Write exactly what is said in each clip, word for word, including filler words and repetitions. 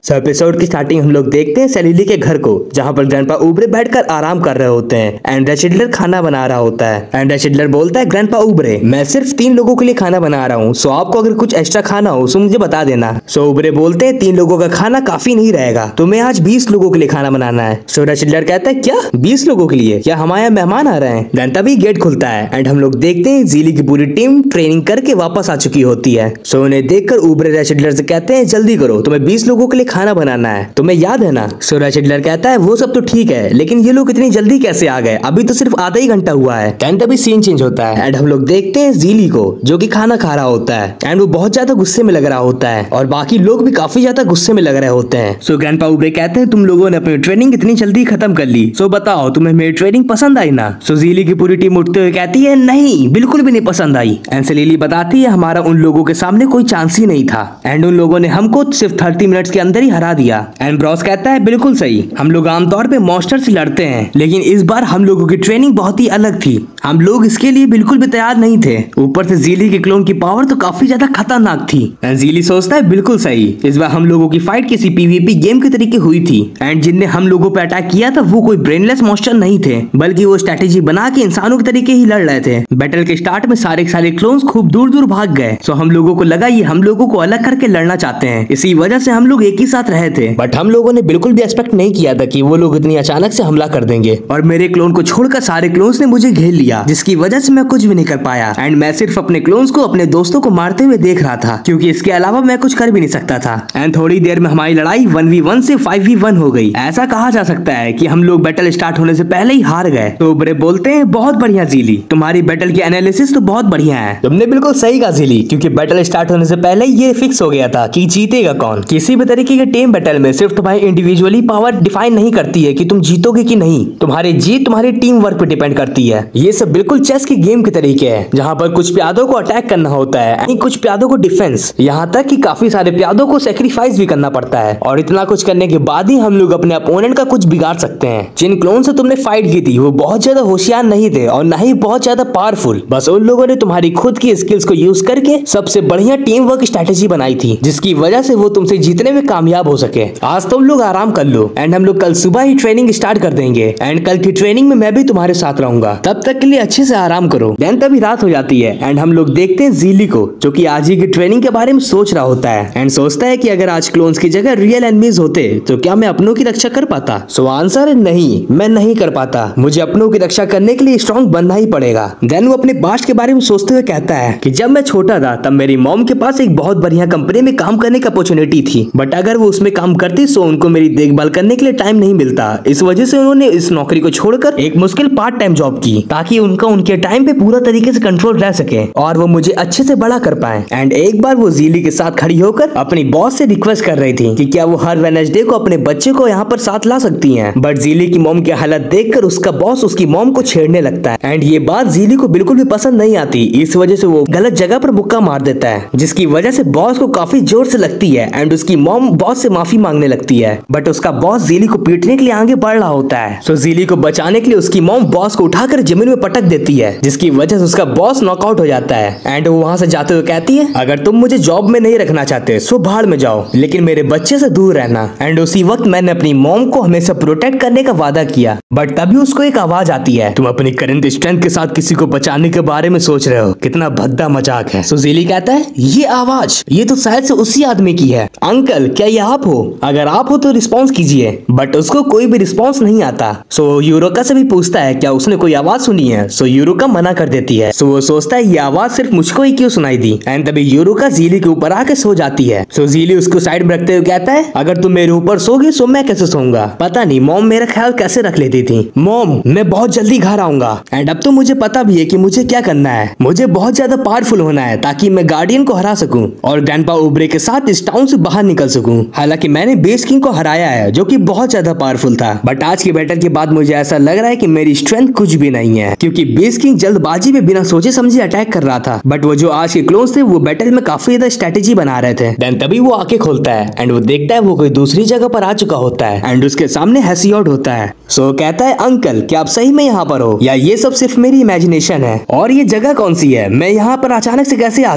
सो episode की starting हम लोग देखते हैं सेलिली के घर को, जहाँ पर ग्रैंडपा उबरे बैठकर आराम कर रहे होते हैं एंड रेशिडलर खाना बना रहा होता है। एंड रेशिडलर बोलता है, ग्रैंडपा उबरे, मैं सिर्फ तीन लोगों के लिए खाना बना रहा हूँ, सो आपको अगर कुछ एक्स्ट्रा खाना हो तो मुझे बता देना। सो उबरे बोलते हैं, तीन लोगों का खाना काफी नहीं रहेगा, तुम्हें आज बीस लोगों के लिए खाना बनाना है। सो रेशिडलर कहता है, क्या बीस लोगों के लिए? क्या हमारे यहाँ मेहमान आ रहे हैं? देन तभी गेट खुलता है एंड हम लोग देखते हैं जीली की पूरी टीम ट्रेनिंग करके वापस आ चुकी होती है। सो उन्हें देखकर उबरे रेशिडलर से कहते हैं, जल्दी करो, तुम्हें बीस लोगों के लिए खाना बनाना है, तुम्हें याद है ना? सो रेशिडलर कहता है, वो सब तो ठीक है, लेकिन ये लोग इतनी जल्दी कैसे आ गए? अभी तो सिर्फ आधा ही घंटा हुआ है। एंड तभी सीन चेंज होता है एंड हम लोग देखते हैं जीली को, जो कि खाना खा रहा होता है एंड वो बहुत ज्यादा गुस्से में लग रहा होता है और बाकी लोग भी काफी ज्यादा गुस्से में लग रहे होते हैं। सो ग्रैंडपा उबरे कहते हैं, तुम लोगों ने अपनी ट्रेनिंग इतनी जल्दी खत्म कर ली, सो बताओ तुम्हें मेरी ट्रेनिंग पसंद आई ना? सो जीली की पूरी टीम उठते हुए कहती है, नहीं, बिल्कुल भी नहीं पसंद आई। एंड सेलिली बताती है, हमारा उन लोगों के सामने कोई चांस ही नहीं था एंड उन लोगों ने हमको सिर्फ थर्टी मिनट्स के अंदर ही हरा दिया। एंड ब्रॉस कहता है, बिल्कुल सही, हम लोग आमतौर पे मॉन्स्टर से लड़ते हैं, लेकिन इस बार हम लोगों की ट्रेनिंग बहुत ही अलग थी, हम लोग इसके लिए बिल्कुल भी तैयार नहीं थे। ऊपर से जीली के क्लोन की पावर तो काफी ज्यादा खतरनाक थी। एंड जीली सोचता है, बिल्कुल सही, इस बार हम लोगों की फाइट किसी पीवीपी गेम के तरीके हुई थी एंड जिनने हम लोगों पे अटैक किया था वो कोई ब्रेनलेस मॉन्स्टर नहीं थे, बल्कि वो स्ट्रेटेजी बना के इंसानों के तरीके ही लड़ रहे थे। बैटल के स्टार्ट में सारे सारे क्लोन्स खूब दूर दूर भाग गए, सो हम लोगों को लगा ये हम लोगों को अलग करके लड़ना चाहते हैं, इसी वजह से हम लोग एक ही साथ रहे थे। बट हम लोगों ने बिल्कुल भी एक्सपेक्ट नहीं किया था कि वो लोग इतनी अचानक से हमला कर देंगे और मेरे क्लोन को छोड़कर सारे क्लोन्स ने मुझे घेर लिया, जिसकी वजह से मैं कुछ भी नहीं कर पाया एंड मैं सिर्फ अपने क्लोन्स को अपने दोस्तों को मारते हुए देख रहा था, क्योंकि इसके अलावा मैं कुछ कर भी नहीं सकता था। एंड थोड़ी देर में हमारी लड़ाई वन वी वन से फाइव वी वन हो गई। ऐसा कहा जा सकता है कि हम लोग बैटल स्टार्ट होने से पहले ही हार गए। तो उबरे बोलते हैं, बहुत बढ़िया जीली, तुम्हारी बैटल की एनालिसिस तो बहुत बढ़िया है। तुमने बिल्कुल सही कहा जीली, क्योंकि बैटल स्टार्ट होने से पहले ये फिक्स हो गया था कि जीतेगा कौन। किसी भी तरीके के टीम बैटल में सिर्फ तुम्हारी इंडिविजुअली पावर डिफाइन नहीं करती है कि तुम जीतोगे कि नहीं, तुम्हारी जीत तुम्हारी टीम वर्क पे डिपेंड करती है। ये सब बिल्कुल चेस के गेम के तरीके हैं, जहाँ पर कुछ प्यादों को अटैक करना होता है, कुछ प्यादों को डिफेंस, यहाँ तक कि काफी सारे प्यादों को सेक्रीफाइस भी करना पड़ता है। और इतना कुछ करने के बाद ही हम लोग अपने अपोनेंट का कुछ बिगाड़ सकते हैं। जिन क्लोन से तुमने फाइट की थी वो बहुत ज्यादा होशियार नहीं थे और न ही बहुत ज्यादा पावरफुल, बस उन लोगों ने तुम्हारी खुद की स्किल्स को यूज करके सबसे बढ़िया टीम वर्क स्ट्रेटेजी बनाई थी, जिसकी वजह से वो तुमसे जीतने में कामयाब हो सके। आज तुम लोग आराम कर लो एंड हम लोग कल सुबह ही ट्रेनिंग स्टार्ट कर देंगे एंड कल की ट्रेनिंग में मैं भी तुम्हारे साथ रहूंगा, तब तक के लिए अच्छे से आराम करो। देन तभी रात हो जाती है एंड हम लोग देखते हैं जीली को, जो कि आज ही की ट्रेनिंग के बारे में सोच रहा होता है एंड सोचता है कि अगर आज क्लोन्स की जगह रियल एनिमीज होते तो क्या मैं अपनों की रक्षा कर पाता? सो आंसर है नहीं, मैं नहीं कर पाता, मुझे अपनों की रक्षा करने के लिए स्ट्रॉन्ग बनना ही पड़ेगा। देन वो अपने पास्ट के बारे में सोचते हुए कहता है कि जब मैं छोटा था तब मेरी मॉम के पास एक बहुत बढ़िया कंपनी में काम करने की अपॉर्चुनिटी थी, बट अगर वो उसमें काम करती तो उनको मेरी देखभाल करने के लिए टाइम नहीं मिलता। इस वजह से उन्होंने इस नौकरी को छोड़कर एक मुश्किल पार्ट टाइम जॉब की, ताकि उनका उनके टाइम पे पूरा तरीके से कंट्रोल रह सके और वो मुझे अच्छे से बड़ा कर पाए। एंड एक बार वो जीली के साथ खड़ी होकर अपनी बॉस से रिक्वेस्ट कर रही थी कि क्या वो हर वेडनेसडे को अपने बच्चे को यहाँ पर साथ ला सकती हैं। बट जीली की मॉम की हालत देखकर उसका बॉस उसकी मॉम को छेड़ने लगता है एंड ये बात जीली को बिल्कुल भी पसंद नहीं आती। इस वजह से वो गलत जगह पर मुक्का मार देता है, जिसकी वजह से बॉस को काफी जोर से लगती है एंड उसकी मॉम बॉस से माफी मांगने लगती है। बट उसका बॉस जीली को पीटने के लिए आगे बढ़ रहा होता है। सो जीली को बचाने के लिए उसकी मॉम बॉस को उठाकर जमीन में पटक देती है, जिसकी वजह से उसका बॉस नॉकआउट हो जाता है एंड वो वहां से जाते हुए कहती है, अगर तुम मुझे जॉब में नहीं रखना चाहते सो भाड़ में जाओ, लेकिन मेरे बच्चे से दूर रहना। एंड उसी वक्त मैंने अपनी मॉम को हमेशा प्रोटेक्ट करने का वादा किया, बट तभी उसको एक आवाज आती है, तुम अपनी करंट स्ट्रेंथ के साथ किसी को बचाने के बारे में सोच रहे हो, कितना भद्दा मजाक है। सो जीली कहता है, ये आवाज ये तो शायद से उसी आदमी की है, अंकल क्या ये आप हो? अगर आप हो तो रिस्पॉन्स कीजिए। बट उसको कोई भी रिस्पॉन्स नहीं आता। सो यूरोका से भी पूछता है क्या उसने कोई आवाज सुनी है? सो यूरोका मना कर देती है। सो वो सोचता है ये आवाज सिर्फ मुझको ही क्यों सुनाई दी। एंड तभी यूरोका जीली के ऊपर आके सो जाती है। सो जीली उसको साइड में रखते हुए कहता है, अगर तुम मेरे ऊपर सोगी सो मैं कैसे सोऊंगा? पता नहीं मॉम मेरा ख्याल कैसे रख लेती थी। मॉम मैं बहुत जल्दी घर आऊंगा एंड अब तो मुझे पता भी है कि मुझे क्या करना है, मुझे बहुत ज्यादा पावरफुल होना है ताकि मैं गार्डियन को हरा सकूं और ग्रैंडपा उबरे के साथ इस टाउन से बाहर निकल सकूं। हालांकि मैंने बेस किंग को हराया है, जो कि बहुत ज्यादा पावरफुल था, बट आज के बैटल के बाद मुझे ऐसा लग रहा है कि मेरी स्ट्रेंथ कुछ भी नहीं है, क्योंकि बेस किंग जल्दबाजी में बिना सोचे समझे अटैक कर रहा था, बट वो जो आज के क्लोन्स थे वो बैटल में काफी ज्यादा स्ट्रेटेजी बना रहे थे। देन तभी वो आके खोलता है एंड वो देखता है वो कोई दूसरी जगह पर आ चुका होता है एंड उसके सामने हेसियोड होता है। सो कहता है, अंकल क्या आप सही में यहाँ पर हो या ये सब सिर्फ मेरी इमेजिनेशन है? और ये जगह कौन सी है? मैं यहाँ पर अचानक से कैसे आ गया?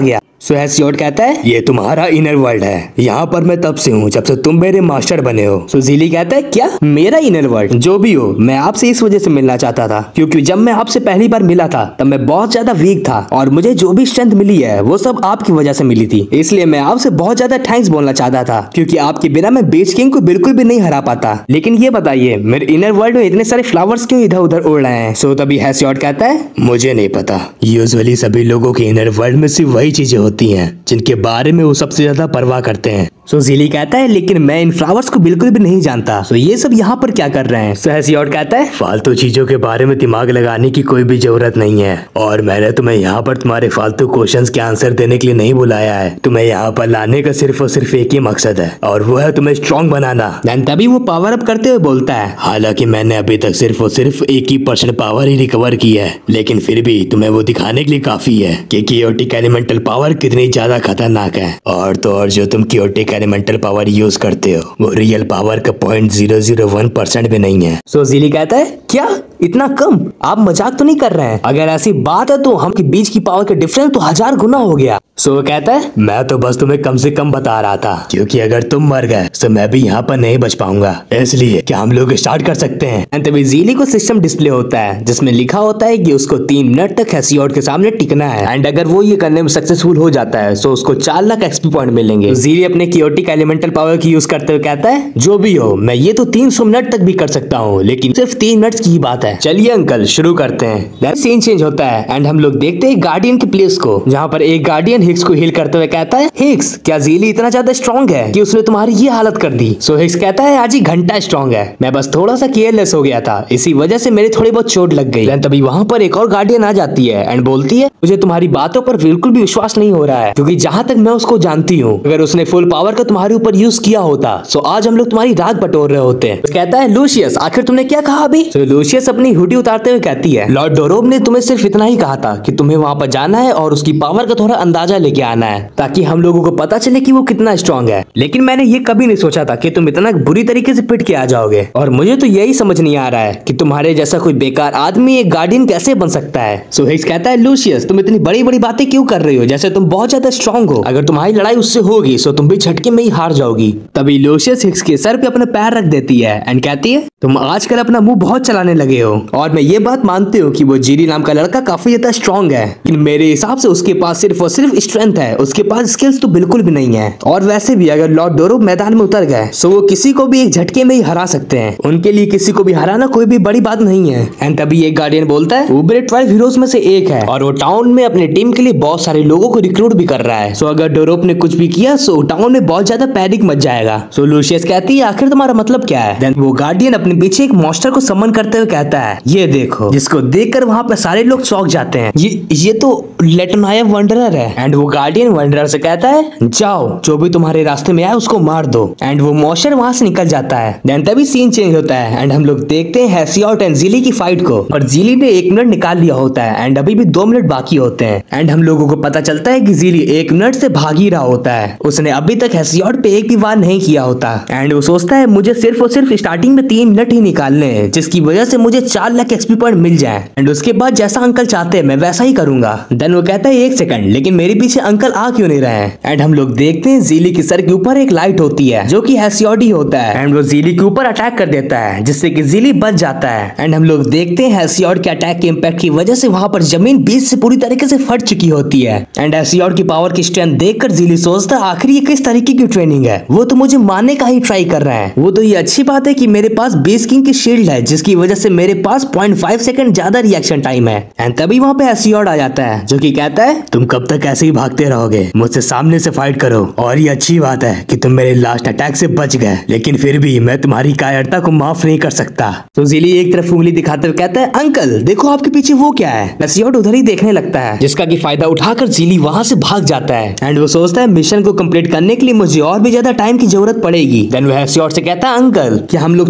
सो हेसियोड कहता है ये तुम्हारा इनर वर्ल्ड है, यहाँ पर मैं तब से हूँ जब से तुम मेरे मास्टर बने हो। सो जीली कहता है क्या मेरा इनर वर्ल्ड? जो भी हो, मैं आपसे इस वजह से मिलना चाहता था क्योंकि जब मैं आपसे पहली बार मिला था तब मैं बहुत ज्यादा वीक था और मुझे जो भी स्ट्रेंथ मिली है वो सब आपकी वजह से मिली थी, इसलिए मैं आपसे बहुत ज्यादा थैंक्स बोलना चाहता था क्योंकि आपके बिना मैं बीच किंग को बिल्कुल भी नहीं हरा पाता। लेकिन ये बताइए मेरे इनर वर्ल्ड में इतने सारे फ्लावर्स क्यों इधर उधर उड़ रहे हैं? सो तभी हेसियोड कहता है मुझे नहीं पता, यूजुअली सभी लोगों के इनर वर्ल्ड में सिर्फ वही चीजें होती हैं जिनके बारे में वो सबसे ज्यादा परवाह करते हैं। सो जीली कहता है लेकिन मैं इन फ्लावर्स को बिल्कुल भी नहीं जानता, सो ये सब यहाँ पर क्या कर रहे हैं? सो हेसियोड कहता है फालतू चीजों के बारे में दिमाग लगाने की कोई भी जरूरत नहीं है और मैंने तुम्हें यहाँ पर तुम्हारे फालतू क्वेश्चंस के आंसर देने के लिए नहीं बुलाया है। तुम्हें यहाँ पर लाने का सिर्फ और सिर्फ एक ही मकसद है और वो है तुम्हें स्ट्रॉन्ग बनाना। देन तभी वो पावर अप करते हुए बोलता है हालांकि मैंने अभी तक सिर्फ और सिर्फ एक ही परसेंट पावर ही रिकवर की है, लेकिन फिर भी तुम्हें वो दिखाने के लिए काफी है कि कियोटिक एलिमेंटल पावर कितनी ज्यादा खतरनाक है। और तो और जो तुम कियोटिक एलिमेंटल पावर यूज करते हो वो रियल पावर का point zero zero one percent भी नहीं है। सो जीली कहता है क्या इतना कम? आप मजाक तो नहीं कर रहे हैं? अगर ऐसी बात है तो हम के बीच की पावर का डिफरेंस तो हजार गुना हो गया। सो वो कहता है मैं तो बस तुम्हें कम से कम बता रहा था क्योंकि अगर तुम मर गए तो मैं भी यहाँ पर नहीं बच पाऊंगा, इसलिए क्या हम लोग स्टार्ट कर सकते हैं? एंड तभी जीली को सिस्टम डिस्प्ले होता है जिसमें लिखा होता है कि उसको तीन मिनट तक हेसियोड के सामने टिकना है एंड अगर वो ये करने में सक्सेसफुल हो जाता है तो उसको चार लाख एक्सपी पॉइंट मिलेंगे। जीली अपने कियोटिक एलिमेंटल पावर की यूज करते हुए कहता है जो भी हो मैं ये तो तीन सौ मिनट तक भी कर सकता हूँ, लेकिन सिर्फ तीन मिनट की बात है। चलिए अंकल शुरू करते हैं। सीन चेंज होता है एंड हम लोग देखते हैं गार्डियन के प्लेस को जहाँ पर एक गार्डियन हिक्स को हील करते हुए कहता है हिक्स क्या जीली इतना ज्यादा स्ट्रॉन्ग है कि उसने तुम्हारी ये हालत कर दी? सो हिक्स कहता है आज ही घंटा स्ट्रॉन्ग है, मैं बस थोड़ा सा केयरलेस हो गया था, इसी वजह से मेरी थोड़ी बहुत चोट लग गई। तभी वहाँ पर एक और गार्डियन आ जाती है एंड बोलती है मुझे तुम्हारी बातों पर बिल्कुल भी विश्वास नहीं हो रहा है क्योंकि जहाँ तक मैं उसको जानती हूँ अगर उसने फुल पावर का तुम्हारे ऊपर यूज किया होता तो आज हम लोग तुम्हारी राग बटोर रहे होते हैं। कहता है लूशियस आखिर तुमने क्या कहा अभी? तो लूशियस अपनी हुडी उतारते हुए कहती है लॉर्ड डोरोब ने तुम्हें सिर्फ इतना ही कहा था कि तुम्हें वहाँ पर जाना है और उसकी पावर का थोड़ा अंदाजा लेके आना है ताकि हम लोगों को पता चले कि वो कितना स्ट्रॉन्ग है, लेकिन मैंने ये कभी नहीं सोचा था कि तुम इतना बुरी तरीके से पिट के आ जाओगे और मुझे तो यही समझ नहीं आ रहा है कि तुम्हारे जैसा कोई बेकार आदमी एक गार्डियन कैसे बन सकता है। सो हिक्स कहता है लूशियस तुम इतनी बड़ी बड़ी बातें क्यों कर रही हो जैसे तुम बहुत ज्यादा स्ट्रॉन्ग हो, अगर तुम्हारी लड़ाई उससे होगी तो तुम भी झटके में ही हार जाओगी। तभी लूशियस हिक्स के सर पे अपना पैर रख देती है एंड कहती है तुम आजकल अपना मुंह बहुत चलाने लगे हो और मैं ये बात मानती हूँ कि वो जीरी नाम का लड़का काफी ज्यादा स्ट्रॉन्ग है, लेकिन मेरे हिसाब से उसके पास सिर्फ और सिर्फ स्ट्रेंथ है, उसके पास स्किल्स तो बिल्कुल भी नहीं है। और वैसे भी अगर लॉर्ड डोरोब मैदान में उतर गए तो वो किसी को भी एक झटके में ही हरा सकते हैं, उनके लिए किसी को भी हराना कोई भी बड़ी बात नहीं है। एंड तभी एक गार्डियन बोलता है उबरे ट्वेल्व हीरोज में से एक है और वो टाउन में अपने टीम के लिए बहुत सारे लोगों को रिक्रूट भी कर रहा है, सो अगर डोरोब ने कुछ भी किया तो टाउन में बहुत ज्यादा पैनिक मच जाएगा। सो लूशियस कहती है आखिर तुम्हारा मतलब क्या है? देन वो गार्डियन अपने पीछे एक मॉन्स्टर को समन करते हुए कहता है ये देखो, जिसको देखकर वहाँ पे सारे लोग चौंक जाते हैं, ये ये तो लेटनाया वंडरर है। एंड वो गार्डियन वंडरर से कहता है जाओ जो भी तुम्हारे रास्ते में आए उसको मार दो एंड वो मॉन्स्टर वहाँ से निकल जाता है। देन तभी सीन चेंज होता है एंड हम लोग देखते हैं हेसियोड एंड जीली की फाइट को और जीली ने एक मिनट निकाल लिया होता है एंड अभी भी दो मिनट बाकी होते हैं एंड हम लोगों को पता चलता है कि जीली एक मिनट से भाग ही रहा होता है, उसने अभी तक हेसियोड पे एक भी वार नहीं किया होता एंड वो सोचता है मुझे सिर्फ और सिर्फ स्टार्टिंग में तीन मिनट ही निकालने हैं जिसकी वजह से मुझे चार लाख एक्सपी पॉइंट मिल जाए एंड उसके बाद जैसा अंकल चाहते हैं मैं वैसा ही करूंगा। देन वो कहता है एक सेकंड लेकिन मेरे पीछे अंकल आ क्यों नहीं रहे हैं? एंड हम लोग देखते हैं जीली के सर के ऊपर एक लाइट होती है जो कि हेसियोड ही होता है एंड वो जीली के ऊपर अटैक कर देता है जिससे कि जीली बच जाता है एंड हम लोग देखते हैं हेसियोड के अटैक के इम्पैक्ट की वजह से वहां पर जमीन बीच से पूरी तरीके से फट चुकी होती है एंड हेसियोड की पावर की स्ट्रेंथ देखकर जीली सोचता है आखिर ये किस तरीके की ट्रेनिंग है, वो तो मुझे मारने का ही ट्राई कर रहा है। वो तो ये अच्छी बात है कि मेरे पास बेस किंग की शील्ड है जिसकी वजह से मेरे पास पॉइंट फाइव सेकंड ज्यादा रिएक्शन टाइम है एंड तभी वहाँ पे हेसियोड आ जाता है जो कि कहता है तुम कब तक ऐसे ही भागते रहोगे, मुझसे सामने से फाइट करो। और ये अच्छी बात है कि तुम मेरे लास्ट अटैक से बच गए, लेकिन फिर भी मैं तुम्हारी कायरता को माफ नहीं कर सकता। तो जीली एक तरफ उंगली दिखाते हुए कहता है अंकल देखो आपके पीछे वो क्या है। हेसियोड उधर ही देखने लगता है जिसका की फायदा उठाकर जीली वहाँ से भाग जाता है एंड वो सोचता है मिशन को कंप्लीट करने के लिए मुझे और भी ज्यादा टाइम की जरूरत पड़ेगी। देन वो हेसियोड से कहता है अंकल क्या हम लोग थोड़ी देर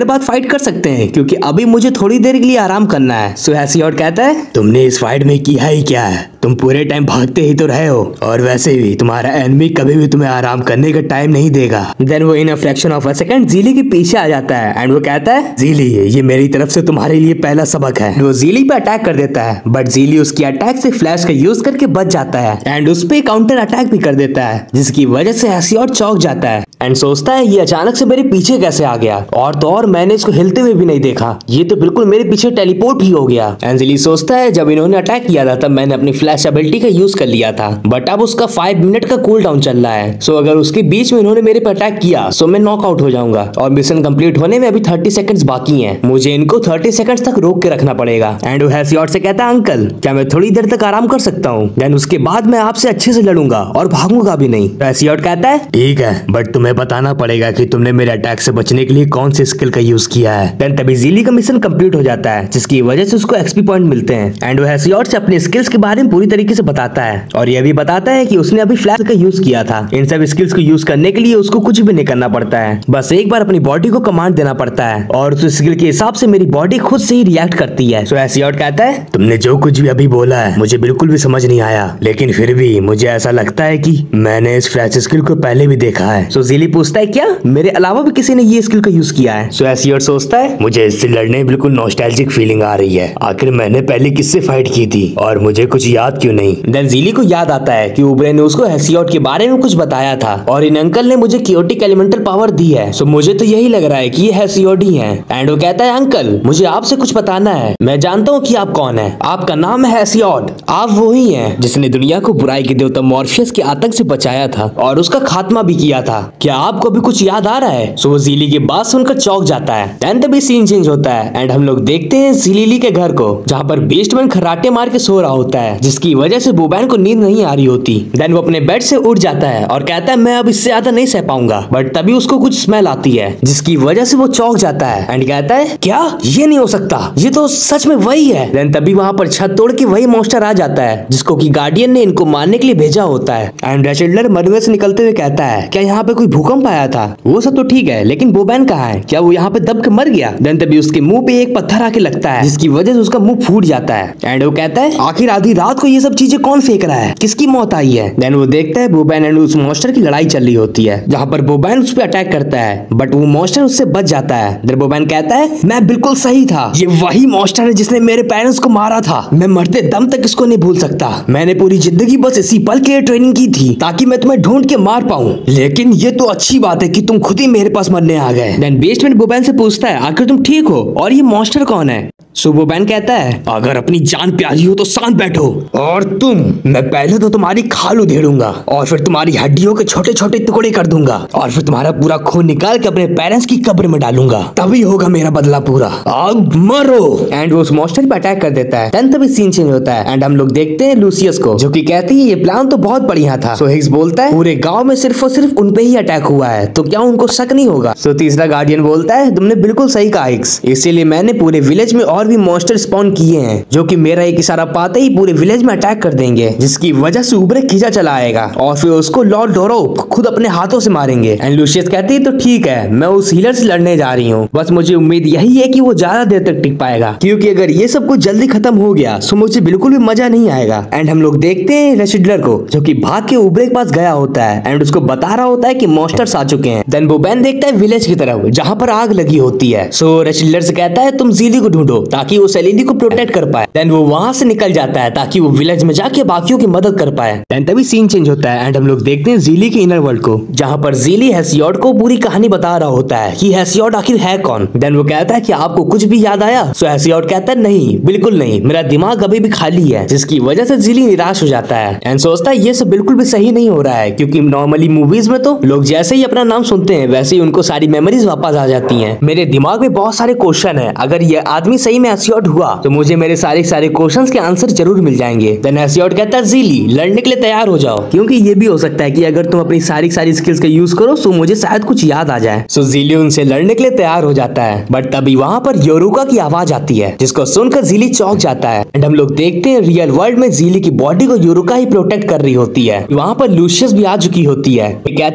बाद फाइट कर सकते हैं, क्योंकि अभी मुझे थोड़ी देर के लिए आराम करना है। सो हेसियोड कहता है तुमने इस फाइट में किया ही क्या है, तुम पूरे टाइम भागते ही तो रहे हो, और वैसे भी तुम्हारा एनिमी कभी भी तुम्हें आराम करने का टाइम नहीं देगा। देन वो in a fraction of a second जीली के पीछे आ जाता है एंड वो कहता है जीली ये मेरी तरफ से तुम्हारे लिए पहला सबक है। वो जीली पे अटैक कर देता है, बट जीली उसकी अटैक से फ्लैश का यूज करके बच जाता है एंड उस पे काउंटर अटैक भी कर देता है, जिसकी वजह से हेसियोड चौंक जाता है एंड सोचता है ये अचानक से मेरे पीछे कैसे आ गया, और तो और मैंने इसको हिलते हुए भी नहीं देखा, ये तो बिल्कुल मेरे पीछे टेलीपोर्ट ही हो गया। एंड जीली सोचता है जब इन्होंने अटैक किया था तब मैंने अपनी फ्लैश एबिलिटी का यूज कर लिया था, बट अब उसका फाइव मिनट का कूल डाउन चल रहा है। सो अगर उसके बीच में इन्होंने मेरे पे अटैक किया सो मैं नॉकआउट हो जाऊंगा, और मिशन कंप्लीट होने में अभी थर्टी सेकंड्स बाकी हैं, मुझे इनको थर्टी सेकंड्स तक रोक के रखना पड़ेगा। एंड वो हेसियोड से कहता है अंकल क्या मैं थोड़ी देर तक आराम कर सकता हूँ, देन उसके बाद मैं आपसे अच्छे से लड़ूंगा और भागूंगा भी नहीं। हेसियोड कहता है ठीक है, बट तुम्हें बताना पड़ेगा कि तुमने मेरे अटैक से बचने के लिए कौन सी स्किल का यूज किया है। देन तभी जीली का मिशन कंप्लीट हो जाता है, जिसकी वजह से उसको एक्सपी पॉइंट मिलते हैं एंड वो हेसियोड से अपने स्किल्स के बारे में पूरी तरीके से बताता है, और यह भी बताता है कि उसने अभी फ्लैश का यूज किया था। इन सब स्किल्स को यूज करने के लिए उसको कुछ भी नहीं करना पड़ता है, बस एक बार अपनी बॉडी को कमांड देना पड़ता है, और उस स्किल के हिसाब से मेरी बॉडी खुद से ही रिएक्ट करती है। सो हेसियोड कहता है तुमने जो कुछ भी अभी बोला है मुझे बिल्कुल भी समझ नहीं आया, लेकिन फिर भी मुझे ऐसा लगता है कि मैंने इस फ्लैश स्किल को पहले भी देखा है। सो जीली पूछता है क्या मेरे अलावा भी किसी ने ये स्किल का यूज किया है। सो हेसियोड सोचता है मुझे इससे लड़ने में बिल्कुल नॉस्टैल्जिक फीलिंग आ रही है, आखिर मैंने पहले किससे फाइट की थी और मुझे कुछ याद क्यों नहीं। देन जीली को याद आता है कि उब्रे ने उसको हेसियोड के बारे में कुछ बताया था, और इन अंकल ने मुझे कियोटिक एलिमेंटल पावर दी है, सो मुझे तो यही लग रहा है कि ये हेसियोड ही है। एंड वो कहता है अंकल मुझे आपसे कुछ बताना है, मैं जानता हूँ कि आप कौन है, आपका नाम है हेसियोड, आप वही हैं जिसने दुनिया को बुराई के देवता मॉर्फियस के आतंक से बचाया था और उसका खात्मा भी किया था, क्या आपको भी कुछ याद आ रहा है। सो वो जीली की बात सुनकर चौंक जाता है। देन तभी सीन चेंज होता है एंड हम लोग देखते हैं जीली के घर को, जहाँ पर बेस्टमैन खर्राटे मार के सो रहा होता है, जिसकी वजह से बोबैन को नींद नहीं आ रही होती। देन वो अपने बेड से उठ जाता है और कहता है मैं अब इससे ज्यादा नहीं सह पाऊंगा, बट तभी उसको कुछ स्मेल आती है, जिसकी वजह से वो चौंक जाता है एंड कहता है क्या ये नहीं हो सकता, ये तो सच में वही है। देन तभी वहाँ पर छत तोड़ के वही मॉन्स्टर आ जाता है, जिसको की गार्डियन ने इनको मारने के लिए भेजा होता है। एंड रेचिल्डर मरवे से निकलते हुए कहता है क्या यहाँ पे कोई भूकंप आया था, वो सब तो ठीक है लेकिन बोबैन कहाँ है, क्या वो यहाँ पे दब के मर गया। देन तभी उसके मुंह पे एक पत्थर आके लगता है, जिसकी वजह से उसका मुंह फूट जाता है। एंड वो कहता है आखिर आधी रात को ये सब चीजें कौन फेंक रहा है, किसकी मौत आई है। देन वो देखता है बोबैन एंड उस मॉन्स्टर की लड़ाई चल रही होती है, जहाँ पर बोबैन उस पर अटैक करता है, बट वो मॉन्स्टर उससे बच जाता है। देन बोबैन कहता है मैं बिल्कुल सही था, ये वही मॉन्स्टर है जिसने मेरे पेरेंट्स को मारा था, मैं मरते दम तक इसको नहीं भूल सकता, मैंने पूरी जिंदगी बस इसी पल के लिए ट्रेनिंग की थी ताकि मैं तुम्हें ढूंढ के मार पाऊं, लेकिन ये तो अच्छी बात है कि तुम खुद ही मेरे पास मरने आ गए। देन बेस्टमैन बोबैन से पूछता है आखिर तुम ठीक हो और ये मॉन्स्टर कौन है। सो बोबैन कहता है अगर अपनी जान प्यारी हो तो शांत बैठो, और तुम मैं पहले तो तुम्हारी खाल उधेड़ूंगा और फिर तुम्हारी हड्डियों के छोटे छोटे टुकड़े कर दूंगा और फिर तुम्हारा पूरा खून निकाल के अपने पेरेंट्स की कब्र में डालूंगा, तभी होगा मेरा बदला पूरा, अब मरो। एंड वो उस मॉन्स्टर पे अटैक कर देता है। देन तभी सीन चेंज होता है एंड हम लोग देखते हैं लूसियस को, जो कि कहती है ये प्लान तो बहुत बढ़िया था। सो हिग्स बोलता है पूरे गांव में सिर्फ और सिर्फ उन पे ही अटैक हुआ है तो क्या उनको शक नहीं होगा। सो तीसरा गार्डियन बोलता है तुमने बिल्कुल सही कहा हिग्स, इसीलिए मैंने पूरे विलेज में और भी मॉन्स्टर स्पॉन किए हैं, जो कि मेरा एक इशारा पाते ही पूरे विलेज में अटैक कर देंगे, जिसकी वजह से उब्रे खींचा चला आएगा और फिर उसको लॉर्ड डोरो खुद अपने हाथों से मारेंगे। एंड लूसियस कहती है तो ठीक है मैं उस हीलर से लड़ने जा रही हूँ, बस मुझे उम्मीद यही है कि वो ज्यादा देर तक टिक पाएगा, क्योंकि अगर ये सब कुछ जल्दी खत्म हो गया तो मुझे बिल्कुल भी मजा नहीं आएगा। एंड हम लोग देखते हैं रेचिल्डर को, जो कि भाग के उब्रे के पास गया होता है एंड उसको बता रहा होता है कि मॉन्स्टर्स आ चुके हैं। देन बोबैन देखता है विलेज की तरफ जहाँ पर आग लगी होती है। सो रेचिल्डर से कहता है तुम जीली को ढूंढो ताकि वो सेलिनी को प्रोटेक्ट कर पाए। देन वो वहां से निकल जाता है ताकि वो विलेज में जाके बाकियों की मदद कर पाए। देन तभी सीन चेंज होता है एंड हम लोग देखते हैं जीली के इनर वर्ल्ड को, जहाँ पर जीली हेसियोड को पूरी कहानी बता रहा होता है कि हेसियोड आखिर है कौन। देन वो कहता है कि आपको कुछ भी याद आया। सो हेसियोड कहता है नहीं बिल्कुल नहीं, मेरा दिमाग अभी भी खाली है, जिसकी वजह से जीली निराश हो जाता है एंड सोचता है ये सब बिल्कुल भी सही नहीं हो रहा है, क्योंकि नॉर्मली मूवीज में तो लोग जैसे ही अपना नाम सुनते हैं वैसे ही उनको सारी मेमोरीज वापस आ जाती हैं। मेरे दिमाग में बहुत सारे क्वेश्चन है, अगर ये आदमी सही में हेसियोड हुआ तो मुझे मेरे सारे सारे क्वेश्चंस के आंसर जरूर मिल जाएंगे। देन हेसियोड कहता है जीली लड़ने के लिए तैयार हो जाओ, क्योंकि ये भी हो सकता है कि अगर तुम अपनी सारी सारी स्किल्स का यूज करो तो मुझे शायद कुछ याद आ जाए। सो जीली उनसे लड़ने के लिए तैयार हो जाता है, बट तभी वहाँ पर योरुका की आवाज आती है, जिसको सुनकर जीली चौंक जाता है एंड हम लोग देखते हैं रियल वर्ल्ड में जीली की बॉडी को योरुका ही प्रोटेक्ट कर रही होती है। वहाँ पर लूसियस भी आ चुकी होती है, कहती है तुम्हें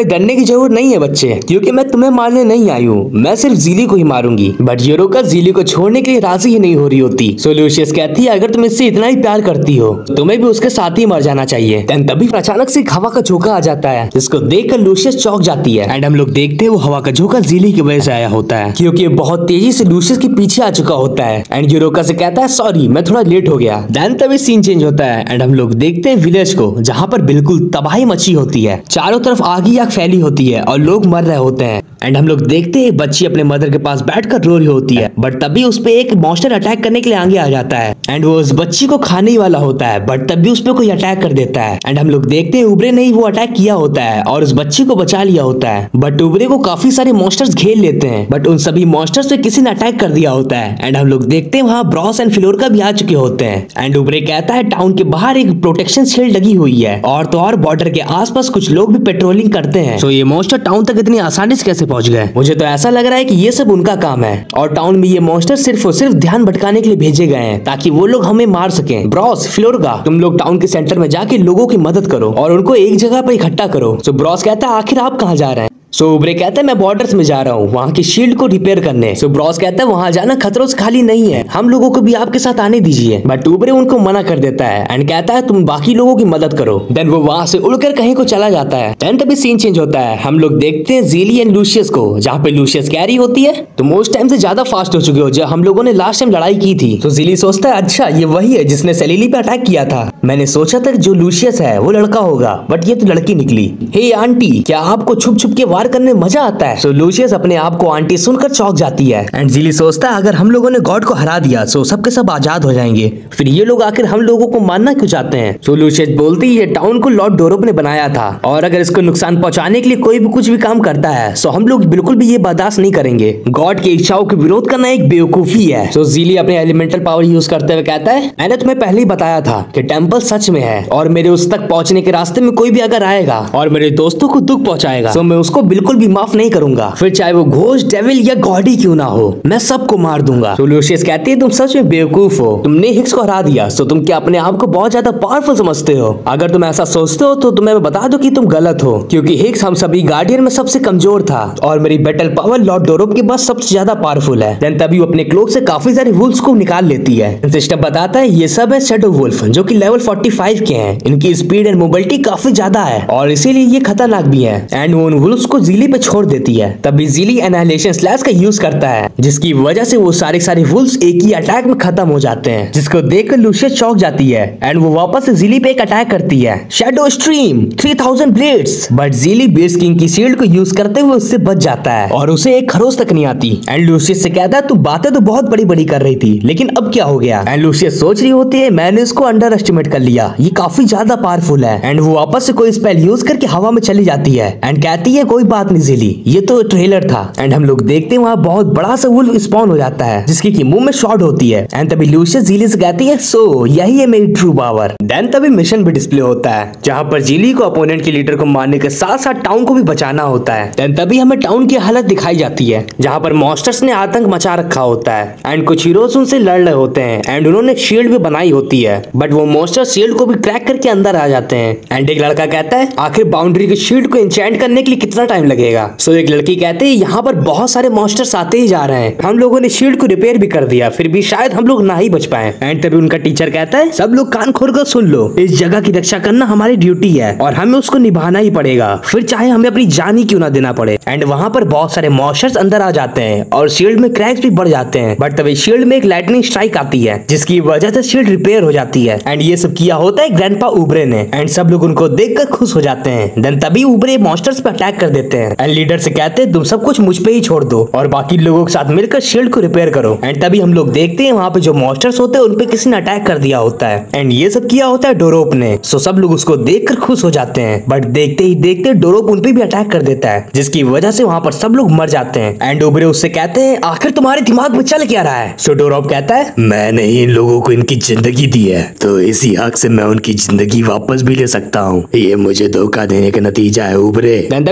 डरने की जरूरत नहीं है बच्चे, क्योंकि मैं तुम्हें मारने नहीं आई हूँ, मैं सिर्फ जीली को ही मारूंगी। बट यूरोका जीली को छोड़ने के लिए राजी ही नहीं हो रही होती। सो लूशियस कहती है अगर तुम इससे इतना ही प्यार करती हो तुम्हें भी उसके साथ ही मर जाना चाहिए। देन तभी अचानक से हवा का झोंका आ जाता है, जिसको देखकर लूशियस चौंक जाती है। एंड हम लोग देखते हैं वो हवा का झोंका जीली की वजह से आया होता है, क्योंकि बहुत तेजी से लूशियस के पीछे आ चुका होता है। एंड यूरोका से कहता है सॉरी मैं थोड़ा लेट हो गया। देन तभी सीन चेंज होता है एंड हम लोग देखते हैं विलेज को, जहाँ पर बिल्कुल तबाही मची होती है। चारों तरफ आग ही आग फैली होती है और लोग मर रहे होते हैं। एंड हम लोग देखते हैं एक बच्ची अपने मदर के पास बैठकर रो रही होती है, बट तभी उस पे एक मॉन्स्टर अटैक करने के लिए आगे आ जाता है। एंड वो उस बच्ची को खाने ही वाला होता है, बट तभी उस पे कोई अटैक कर देता है। एंड हम लोग देखते हैं उबरे ने ही वो अटैक किया होता है और उस बच्ची को बचा लिया होता है। बट उबरे को काफी सारे मॉन्स्टर्स घेर लेते हैं, बट उन सभी मॉन्स्टर्स पे किसी ने अटैक कर दिया होता है। एंड हम लोग देखते हैं वहाँ ब्रॉस एंड फ्लोरका भी आ चुके होते हैं। एंड उबरे कहता है टाउन के बाहर एक प्रोटेक्शन शील्ड लगी हुई है और तो और बॉर्डर के आसपास कुछ लोग भी पेट्रोलिंग करते हैं। सो ये मॉन्स्टर टाउन तक इतनी आसानी से कैसे पहुंच गए? मुझे तो ऐसा लग रहा है कि ये सब उनका काम है और टाउन में ये मॉन्स्टर सिर्फ और सिर्फ ध्यान भटकाने के लिए भेजे गए हैं ताकि वो लोग हमें मार सकें। ब्रॉस फ्लोरका तुम लोग टाउन के सेंटर में जाके लोगों की मदद करो और उनको एक जगह पर इकट्ठा करो। सो ब्रॉस कहता है आखिर आप कहाँ जा रहे हैं? सो उबरे कहता है मैं बॉर्डर्स में जा रहा हूँ वहाँ की शील्ड को रिपेयर करने। सो ब्रॉस कहता है वहाँ जाना खतरों से खाली नहीं है, हम लोगों को भी आपके साथ आने दीजिए। बट उबरे उनको मना कर देता है एंड कहता है तुम बाकी लोगों की मदद करो। देन वो वहाँ से उड़कर कहीं को चला जाता है। देन तभी सीन चेंज होता है, हम लोग देखते हैं जीली एंड लूशियस को, जहाँ पे लूशियस कह रही होती है तुम उस टाइम से ज्यादा फास्ट हो चुके हो जब हम लोगों ने लास्ट टाइम लड़ाई की थी। तो जीली सोचता है अच्छा ये वही है जिसने सेलिली पे अटैक किया था, मैंने सोचा था जो लूशियस है वो लड़का होगा बट ये तो लड़की निकली। हे आंटी क्या आपको छुप छुप के वार करने में मजा आता है? सो लूशियस अपने आप को आंटी सुनकर चौंक जाती है। एंड जीली सोचता है अगर हम लोगों ने गॉड को हरा दिया सो सबके सब आजाद हो जाएंगे, फिर ये लोग आखिर हम लोगों को मारना क्यों चाहते हैं? सो लूशियस बोलती है टाउन को लॉर्ड डोरोप ने बनाया था और अगर इसको नुकसान पहुंचाने के लिए कोई भी कुछ भी काम करता है सो हम लोग बिल्कुल भी ये बर्दाश्त नहीं करेंगे। गॉड की इच्छाओं के विरोध करना एक बेवकूफी है। सो जीली अपने एलिमेंटल पावर यूज करते हुए कहता है मैंने तुम्हें पहले ही बताया था कि टेंपल सच में है और मेरे उस तक पहुंचने के रास्ते में कोई भी अगर आएगा और मेरे दोस्तों को दुख पहुंचाएगा तो मैं उसको बिल्कुल भी माफ नहीं करूंगा, फिर चाहे वो घोस्ट डेविल या गॉड ही क्यों ना हो, मैं सबको मार दूंगा। तो लूशियस कहती है तुम सच में बेवकूफ हो, तुमने हिक्स को हरा दिया सो तुम क्या अपने आप को बहुत ज्यादा पावरफुल समझते हो? अगर तुम ऐसा सोचते हो तो तुम्हें बता दो कि तुम गलत हो, क्योंकि हिक्स हम सभी गार्डियन में सबसे कमजोर था और मेरी बैटल पावर लॉर्ड डोरोप के पास सबसे ज्यादा पावरफुल है। देन तभी वो अपने क्लोक से काफी सारे वुल्फ्स को निकाल लेती है। सिस्टम बताता है ये सब है शैडो वुल्फ जो कि लेवल पैंतालीस के हैं, इनकी स्पीड एंड मोबिलिटी काफी ज्यादा है और इसीलिए ये खतरनाक भी है। एंड वो उन वुल्फ्स को जीली पे छोड़ देती है। तभी जीली एनाहिलेशन स्लैश का यूज करता है जिसकी वजह से वो सारे सारे वुल्फ्स एक ही अटैक में खत्म हो जाते हैं, जिसको देखकर लूशियस चौंक जाती है एंड वो वापस से जीली पे एक अटैक करती है शैडो स्ट्रीम तीन हज़ार ब्लेड्स। बट जीली बेस किंग की शील्ड को यूज करते हुए उससे बच जाता है और उसे एक खरोच तक नहीं आती। एंड लूशियस से कहता है तू बातें तो बहुत बड़ी बड़ी कर रही थी लेकिन अब क्या हो गया? एंड लूशियस सोच रही होती है मैंने इसको अंडर एस्टिमेट कर लिया, ये काफी ज्यादा पावरफुल है। एंड वो वापस से कोई स्पेल यूज करके हवा में चली जाती है एंड कहती है कोई बात नहीं जीली ये तो ट्रेलर था। एंड हम लोग देखते हैं वहाँ बहुत बड़ा सा वुल्फ स्पॉन हो जाता है जिसकी की मुंह में शॉट होती है। एंड तभी लूशियस जीली से कहती है सो यही है मेरी ट्रू पावर। देन तभी मिशन भी डिस्प्ले होता है जहाँ पर जीली को अपोनेंट के लीडर को मारने के साथ साथ टाउन को भी बचाना होता है। देन तभी हमें टाउन की हालत दिखाई जाती है जहाँ पर मॉन्स्टर्स ने आतंक मचा रखा होता है एंड कुछ हीरोज उनसे लड़ रहे होते हैं एंड उन्होंने शील्ड भी बनाई होती है, बट वो मॉन्स्टर शील्ड को भी क्रैक करके अंदर आ जाते हैं। एंड एक लड़का कहता है आखिर बाउंड्री के शील्ड को इंचेंट करने के लिए कितना टाइम लगेगा? सो एक लड़की कहते हैं यहाँ पर बहुत सारे मॉन्स्टर्स आते ही जा रहे हैं, हम लोगों ने शील्ड को रिपेयर भी कर दिया फिर भी शायद हम लोग ना ही बच पाए। एंड तभी उनका टीचर कहता है सब लोग कान खोल कर सुन लो, इस जगह की रक्षा करना हमारी ड्यूटी है और हमें उसको निभाना ही पड़ेगा, फिर चाहे हमें अपनी जान ही क्यों ना देना पड़े। एंड वहाँ पर बहुत सारे मॉन्स्टर्स अंदर आ जाते हैं और शील्ड में क्रैक्स भी बढ़ जाते हैं, बट तभी शील्ड में एक लाइटनिंग स्ट्राइक आती है जिसकी वजह से शील्ड रिपेयर हो जाती है। एंड ये सब किया होता है ग्रैंडपा उबरे ने एंड सब लोग उनको देखकर खुश हो जाते हैं। देन तभी उबरे मॉन्स्टर्स पे अटैक कर देते हैं एंड लीडर से कहते हैं तुम सब कुछ मुझ पे ही छोड़ दो और बाकी लोगों के साथ मिलकर शील्ड को रिपेयर करो। एंड तभी हम लोग देखते हैं वहाँ पे जो मॉन्स्टर्स होते हैं उन पे किसी ने अटैक कर दिया होता है एंड ये सब किया होता है डोरोप ने। सो सब लोग उसको देखकर खुश हो जाते हैं, बट देखते ही देखते डोरोप उन पे भी अटैक कर देता है जिसकी वजह से वहाँ पर सब लोग मर जाते हैं। एंड उबरे उससे कहते हैं आखिर तुम्हारे दिमाग में चल क्या रहा है? सो डोरोप कहता है मैंने ही इन लोगों को इनकी जिंदगी दी है तो इसी हक से मैं उनकी जिंदगी वापस भी ले सकता हूँ, ये मुझे धोखा देने का नतीजा है उबरे। देन तभी सीन चेंज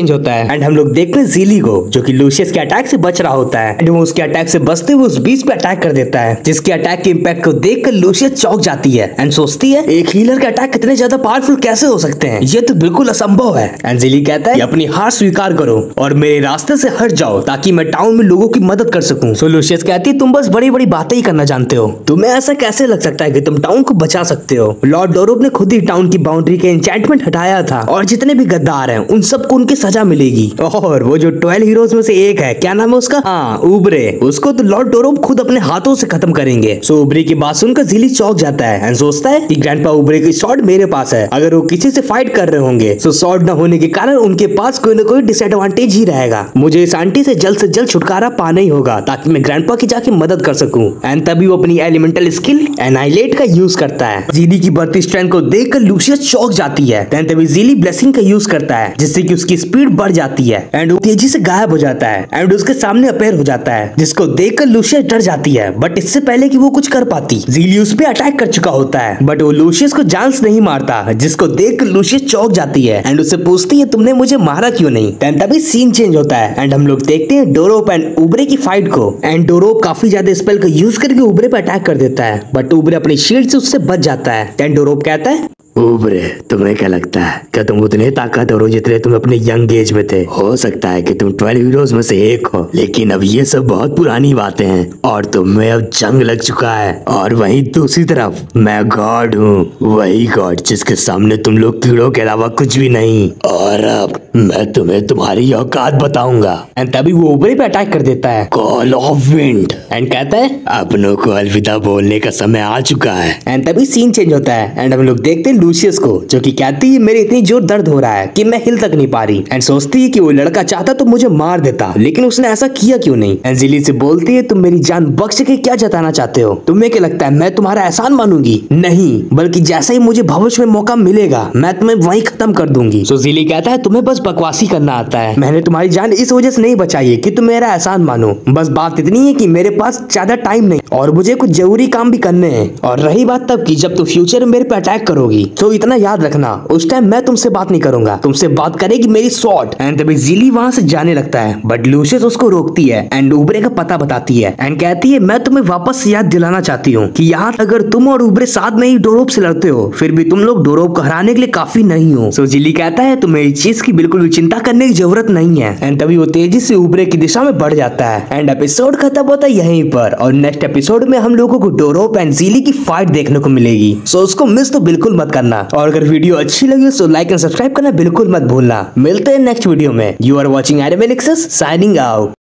चेंज होता है एंड हम लोग देखते हैं जीली को जो कि लूशियस के अटैक से बच रहा होता है एंड वो उसके अटैक से बचते हुए उस बीच पे अटैक कर देता है, जिसके अटैक के इम्पैक्ट को देखकर लूशियस चौंक जाती है एंड सोचती है एक हीलर के अटैक कितने ज्यादा पावरफुल कैसे हो सकते हैं, ये तो बिल्कुल असंभव है। एंड जीली कहता है अपनी हार स्वीकार करो और मेरे रास्ते से हट जाओ ताकि मैं टाउन में लोगों की मदद कर सकूं। सो लूशियस कहती है तुम बस बड़ी बड़ी बातें ही करना जानते हो, तुम्हें ऐसा कैसे लग सकता है कि तुम टाउन को बचा सकते हो। लॉर्ड डोरोप ने खुद ही टाउन की बाउंड्री के एन्चेंटमेंट हटाया था और जितने भी गद्दार हैं उन सबको उनकी सजा मिलेगी। और वो जो ट्वेल्व हीरोज में से एक है, क्या नाम है उसका, हाँ उब्रे, उसको तो लॉर्ड डोरोप खुद अपने हाथों से खत्म करेंगे। सो उब्रे की बात सुनकर जीली चौंक जाता है एंड सोचता है कि ग्रैंडपा उब्रे की स्वॉर्ड मेरे पास है, अगर वो किसी से फाइट कर रहे होंगे तो स्वॉर्ड न होने के कारण उनके पास कोई ना कोई डिसएडवांटेज ही रहेगा। मुझे इस आंटी से जल्द से जल्द छुटकारा पाना ही होगा ताकि मैं ग्रैंडपा की जाके मदद कर सकूं। एंड तभी वो अपनी एलिमेंटल स्किल एनाइलेट का यूज करता है। जीली की बढ़ती स्ट्रेंथ को देखकर लूशियस चौंक जाती है। देन तभी जीली ब्लेसिंग का यूज करता है जिससे कि उसकी स्पीड बढ़ जाती है एंड वो तेजी से गायब हो जाता है एंड उसके सामने अपेयर हो जाता है, जिसको देखकर लूशियस डर जाती है। बट इससे पहले कि वो कुछ कर पाती, जीली उस पे अटैक कर चुका होता है बट वो लूशियस को जान से नहीं मारता, जिसको देखकर लूशियस चौंक जाती है एंड उससे पूछती है तुमने मुझे मारा क्यों नहीं। देन तभी सीन चेंज होता है एंड हम लोग देखते हैं डोरोप एंड उब्रे की फाइट को एंड डोरोप काफी ज्यादा स्पेल का यूज करके उब्रे पे अटैक कर देता है बट उब्रे अपनी शील्ड से उससे बच जाता है। देन डोरोप कहता है उब्रे तुम्हें क्या लगता है, क्या तुम उतने ताकतवर हो जितने तुम अपने यंग एज में थे? हो सकता है कि तुम ट्वेल्व हीरोज में से एक हो, लेकिन अब ये सब बहुत पुरानी बातें हैं और तुम्हें अब जंग लग चुका है। और वहीं दूसरी तरफ मैं गॉड हूँ, वही गॉड जिसके सामने तुम लोग कीड़ों के अलावा कुछ भी नहीं। और अब मैं तुम्हें तुम्हारी औकात बताऊंगा। एंड तभी वो उब्रे पे अटैक कर देता है, कॉल ऑफ विंड, एंड कहता है अपनों को अलविदा बोलने का समय आ चुका है। एंड तभी सीन चेंज होता है एंड हम लोग देखते हैं लूशियस को जो कि कहती है मेरे इतनी जोर दर्द हो रहा है कि मैं हिल तक नहीं पा रही एंड सोचती है कि वो लड़का चाहता तो मुझे मार देता, लेकिन उसने ऐसा किया क्यों नहीं। एंड जीली से बोलती है तुम मेरी जान बख्श के क्या जताना चाहते हो, तुम्हें क्या लगता है मैं तुम्हारा एहसान मानूंगी? नहीं, बल्कि जैसा ही मुझे भविष्य में मौका मिलेगा मैं तुम्हें वहीं खत्म कर दूंगी। सो जीली कहता है तुम्हें बस बकवासी करना आता है, मैंने तुम्हारी जान इस वजह से नहीं बचाई है कि तुम मेरा एहसान मानो, बस बात इतनी है कि मेरे पास ज्यादा टाइम नहीं और मुझे कुछ जरूरी काम भी करने हैं। और रही बात तब की जब तुम फ्यूचर में मेरे पे अटैक करोगी तो इतना याद रखना उस टाइम मैं तुमसे बात नहीं करूंगा, तुमसे बात करेगी मेरी स्वॉर्ड। एंड तभी जीली वहां से जाने लगता है बट लूशियस उसको रोकती है एंड उब्रे का पता बताती है एंड कहती है मैं तुम्हें वापस याद दिलाना चाहती हूँ कि यहाँ अगर तुम और उब्रे साथ में ही डोरोप से लड़ते हो फिर भी तुम लोग डोरोप को हराने के लिए काफी नहीं हो। सो जीली कहता है तुम्हें इस चीज की बिल्कुल भी चिंता करने की जरूरत नहीं है। एंड तभी वो तेजी से उब्रे की दिशा में बढ़ जाता है एंड एपिसोड खत्म होता है यहीं पर और नेक्स्ट एपिसोड में हम लोगों को डोरोप एंड जीली की फाइट देखने को मिलेगी। सो उसको मिस तो बिल्कुल मत करना और अगर वीडियो अच्छी लगी तो लाइक एंड सब्सक्राइब करना बिल्कुल मत भूलना। मिलते हैं नेक्स्ट वीडियो में। You are watching anime nexus, signing out.